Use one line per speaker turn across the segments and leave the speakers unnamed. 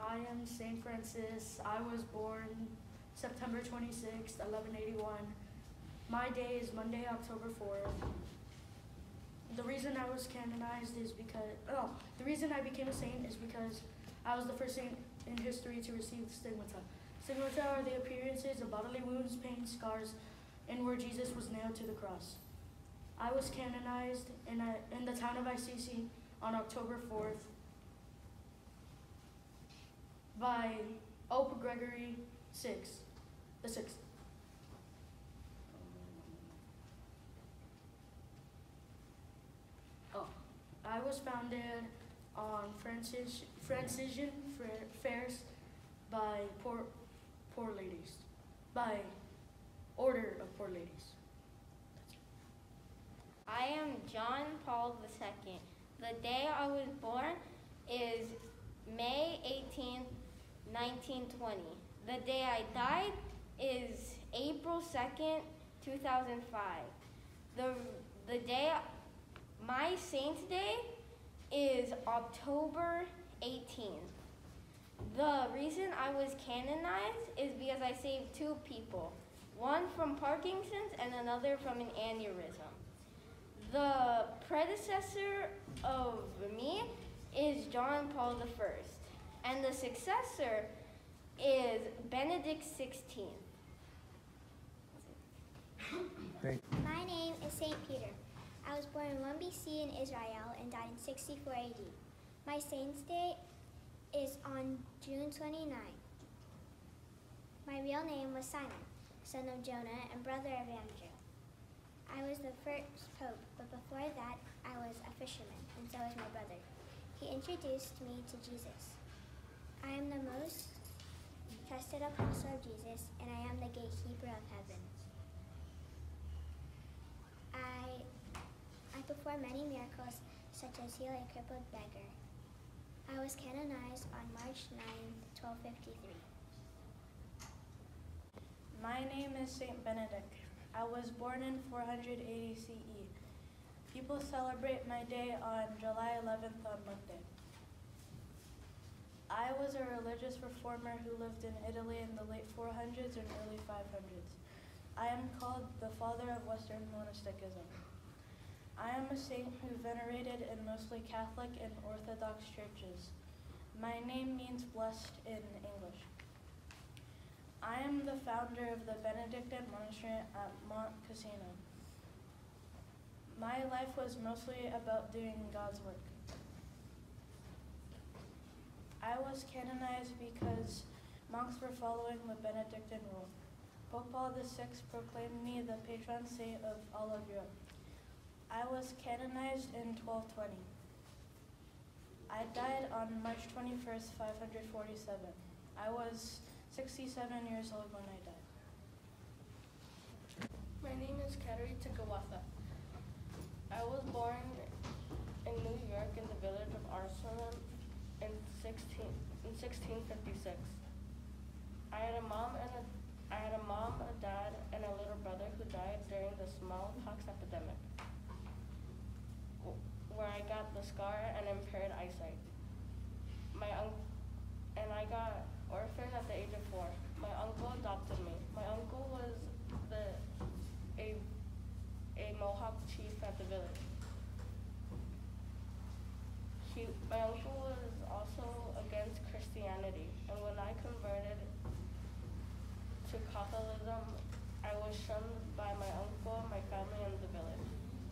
I am Saint Francis. I was born September 26th, 1181. My day is Monday, October 4th. The reason I was canonized is because, the reason I became a saint is because I was the first saint in history to receive the stigmata. Stigmata are the appearances of bodily wounds, pain, scars, and where Jesus was nailed to the cross. I was canonized in the town of Assisi on October 4th by Pope Gregory the Sixth. I was founded on Franciscan fairs by poor ladies, by order of poor ladies.
I am John Paul II. The day I was born is May 18th, 1920. The day I died is April 2nd, 2005. The day my saint's day is October 18th. The reason I was canonized is because I saved two people, one from Parkinson's and another from an aneurysm. The predecessor of me is John Paul I, and the successor is Benedict XVI.
My name is St. Peter. I was born in 1 BC in Israel and died in 64 AD. My saint's day is on June 29. My real name was Simon, son of Jonah and brother of Andrew. I was the first pope, but before that, I was a fisherman, and so was my brother. He introduced me to Jesus. I am the most trusted apostle of Jesus, and I am the gatekeeper of heaven. I performed many miracles, such as heal a crippled beggar. I was canonized on March 9, 1253.
My name is Saint Benedict. I was born in 480 CE. People celebrate my day on July 11th on Monday. I was a religious reformer who lived in Italy in the late 400s and early 500s. I am called the father of Western monasticism. I am a saint who venerated in mostly Catholic and Orthodox churches. My name means blessed in English. I am the founder of the Benedictine monastery at Mont Cassino. My life was mostly about doing God's work. I was canonized because monks were following the Benedictine rule. Pope Paul VI proclaimed me the patron saint of all of Europe. I was canonized in 1220. I died on March 21st, 547. I was 67 years old when I died.
My name is Kateri Tikawatha. I was born in New York in the village of Arsenal in 1656. I had a mom, a dad, and a little brother who died during the smallpox epidemic, where I got the scar and impaired eyesight. I got orphaned at the age of 4. My uncle adopted me. My uncle was a Mohawk chief at the village. My uncle was also against Christianity, and when I converted to Catholicism, I was shunned by my uncle, my family, and the village.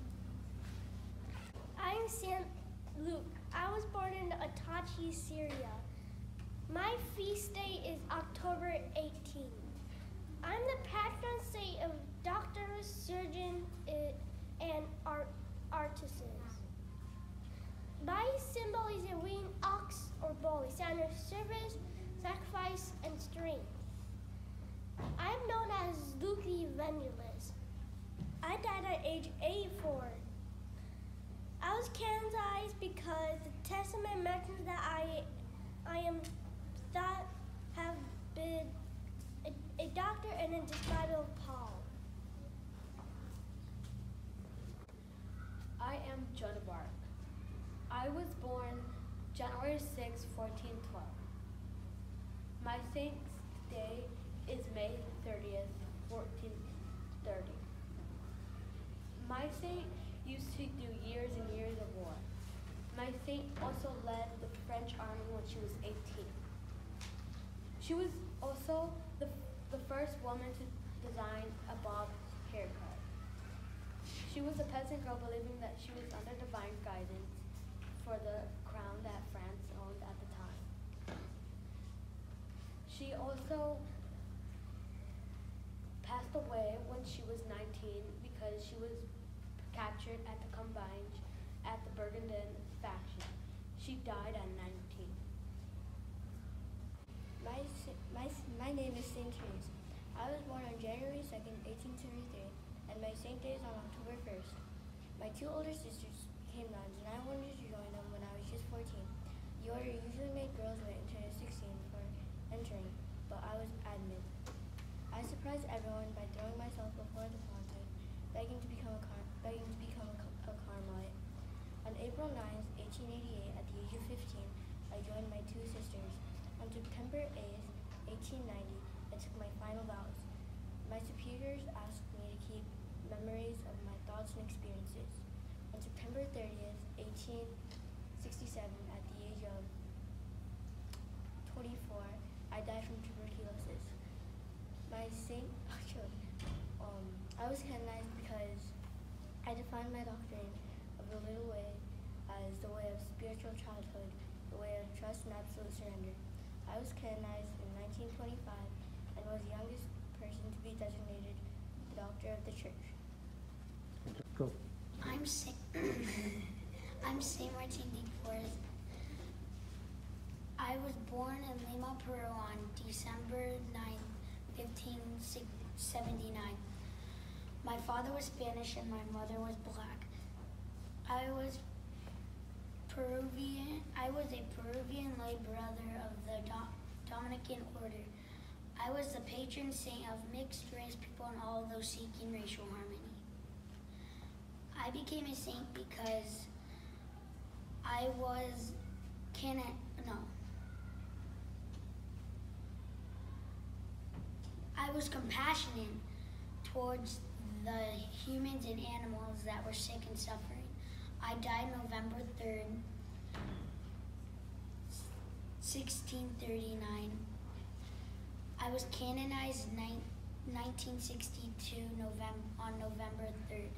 I'm St. Luke. I was born in Atachi, Syria. My feast day is October 18th. I'm the patron saint of doctors, surgeons, and artisans. My symbol is a winged ox or bull, a sign of service, sacrifice, and strength. I'm known as Luke the Evangelist. I died at age 84. I was canonized because the Testament mentions that I am thought have been a doctor and a disciple of Paul.
I am Joan of Arc. I was born January 6, 1412. My saint's day is May 30th, 1430. My saint used to do years and years of war. My saint also led the French army when she was 18. She was also the first woman to design a bob haircut. She was a peasant girl believing that she was under divine guidance for the crown that France owned at the time. She also passed away when she was 19 because she was captured at the Combine at the Burgundian faction. She died at 19.
My name is Saint Therese. I was born on January 2nd, 1873, and my saint day is on October 1st. My two older sisters became nuns, and I wanted to join them when I was just 14. The order usually made girls wait until they were 16 for entering, but I was admitted. I surprised everyone by throwing myself before the fontaine, begging to become a Carmelite. On April 9th, 1888, at the age of 15, I joined my two sisters. On September 8th, 1890, I took my final vows. My superiors asked me to keep memories of my thoughts and experiences. On September 30th, 1867, at the age of 24, I died from tuberculosis. My saint, I was canonized because I defined my doctrine of the little way as the way of spiritual childhood, the way of trust and absolute surrender. I was canonized in 1925 and was the youngest person to be designated the doctor of the church.
Go.
I'm Saint Martin de Porres. I was born in Lima, Peru on December 9th, 1579. My father was Spanish and my mother was black. I was a Peruvian lay brother of the Dominican order. I was the patron saint of mixed race people and all those seeking racial harmony. I became a saint because I was compassionate towards the humans and animals that were sick and suffering. I died November 3rd, 1639. I was canonized 1962 on November 3rd.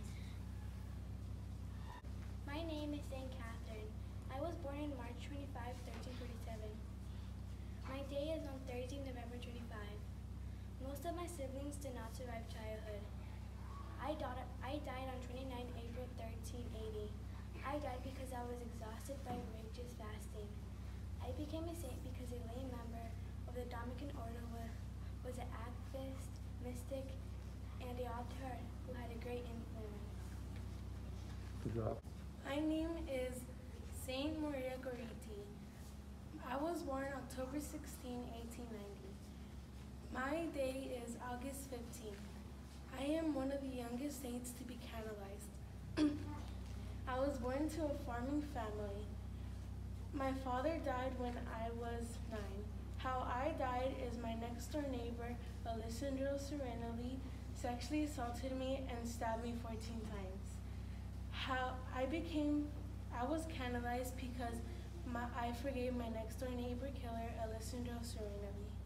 My name is Saint Catherine. I was born on March 25, 1347. My day is on Thursday, November 25. Most of my siblings did not survive childhood. I died on 29 April 1380. I died because I was exhausted by religious fasting. I became a saint because a lay member of the Dominican order was an activist, mystic, and a author who had a great influence.
Good job.
My name is Saint Maria Goriti. I was born October 16, 1890. My day is August 15th. I am one of the youngest saints to be canonized. I was born to a farming family. My father died when I was 9. How I died is my next door neighbor, Alessandro Serenelli, sexually assaulted me and stabbed me 14 times. How I was canonized because I forgave my next door neighbor killer, Alessandro Serenelli.